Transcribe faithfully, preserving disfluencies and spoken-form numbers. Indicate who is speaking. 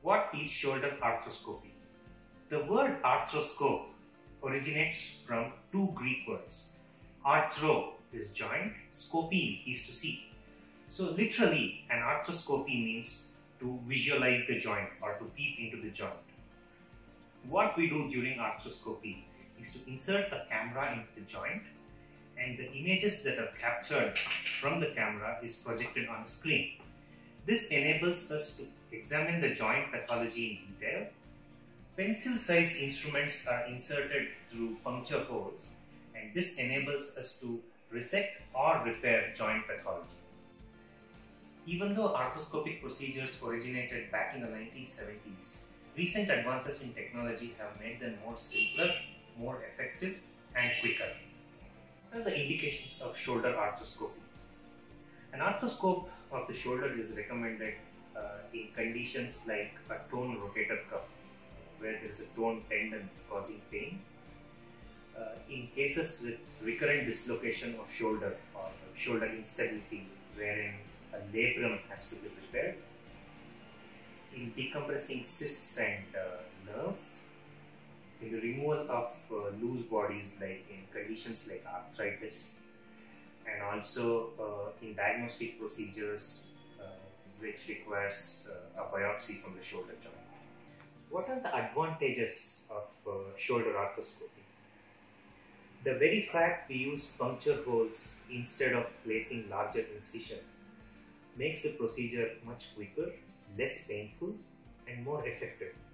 Speaker 1: What is shoulder arthroscopy? The word arthroscope originates from two Greek words. Arthro is joint, scopy is to see. So literally an arthroscopy means to visualize the joint or to peep into the joint. What we do during arthroscopy is to insert a camera into the joint, and the images that are captured from the camera is projected on a screen. This enables us to examine the joint pathology in detail. Pencil-sized instruments are inserted through puncture holes, and this enables us to resect or repair joint pathology. Even though arthroscopic procedures originated back in the nineteen seventies, recent advances in technology have made them more simpler, more effective, and quicker. What are the indications of shoulder arthroscopy? An arthroscope of the shoulder is recommended uh, in conditions like a torn rotator cuff, where there is a torn tendon causing pain, uh, in cases with recurrent dislocation of shoulder or shoulder instability, wherein a labrum has to be repaired, in decompressing cysts and uh, nerves, in the removal of uh, loose bodies like in conditions like arthritis, and also uh, in diagnostic procedures uh, which requires uh, a biopsy from the shoulder joint. What are the advantages of uh, shoulder arthroscopy? The very fact we use puncture holes instead of placing larger incisions makes the procedure much quicker, less painful, and more effective.